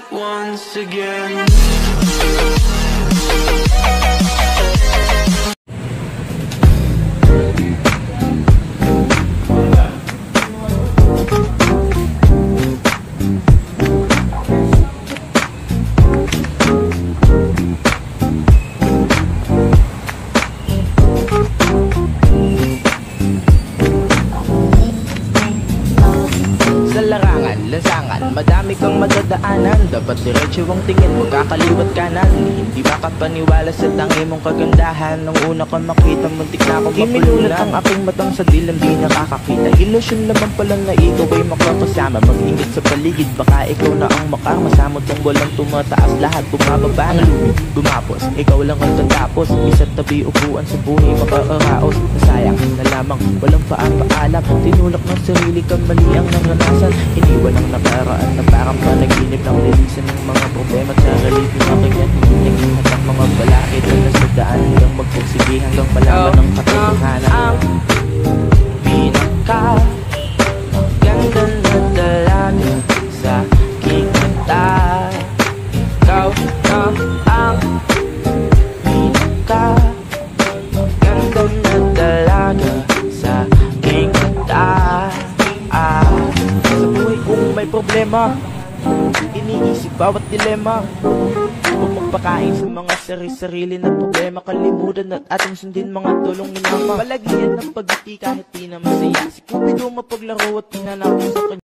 once again. Lansangan, madami kang madadaanan. Dapat diretso ang tingin mo, kakaliwat kanan. Hindi makapaniwala sa tangi mong kagandahan. Nung una kang makita, muntik na akong mapulunan. Ang aking matang sa dilim, di nakakakita. Ilusyon naman pala na ikaw ay makakasama. Mag-ingit sa paligid, baka ikaw na ang makarmasamot. Ang walang tumataas, lahat bumababa. Ang lumit, gumapos, ikaw lang ang tatapos. Isa't tabi upuan sa buhay, makaaraos. Nasayang na lamang, walang paalam. Tinulak ng sarili kang mali ang naranasan. Iniwan ang nakaraan na parang panaginip ng lilisan ng mga problema at sarili ng aking yan. At ang mga balakid na nasa daan hanggang magpursige hanggang malaman ng katotohanan. Ang pinaka maganda na dalaga sa aking mata. Ikaw na ang pinaka maganda na dalaga sa aking mata. Sa buhay kung may problema, iniisip bawat dilema. Huwag magpakain sa mga sarili na problema. Kalimutan at ating sundin mga tulong ni mama. Palagian ng pagiti kahit di na masaya. Si Cupido mapaglaro at pinanakot sa kanya.